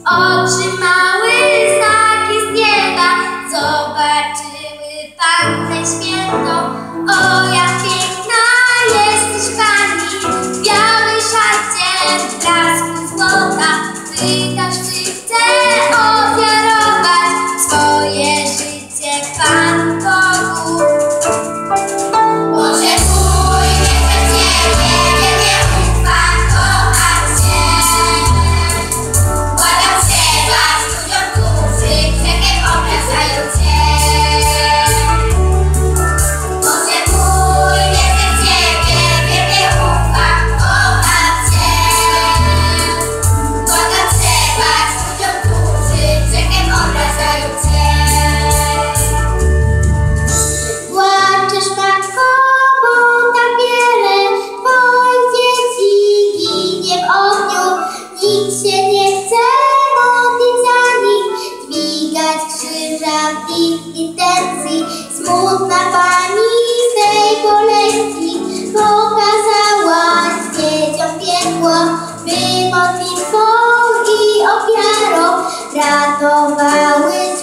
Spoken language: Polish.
Otrzymały znaki z nieba, zobaczyły Pannę Świętą. O, jak piękna jesteś Pani, w białej szacie, w blasku złota. Pytasz, czy chcę ofiarować swoje życie Panu Bogu. Boże mój, wierzę w Ciebie, wielkie ufam, kocham Cię. Błagam przebacz ludziom, którzy grzechem obrażają Cię. Boże mój, wierzę w Ciebie, wielkie ufam, kocham Cię. Błagam przebacz ludziom, którzy grzechem obrażają Cię. Płaczesz, Matko, bo tak wiele Twoich dzieci ginie w ogniu. Nikt się nie chce modlić za nich, dźwigać krzyża w ich intencji. Smutna Pani z tej bolesnej pokazałaś dzieciom piekło, by modlitwą i ofiarą ratowały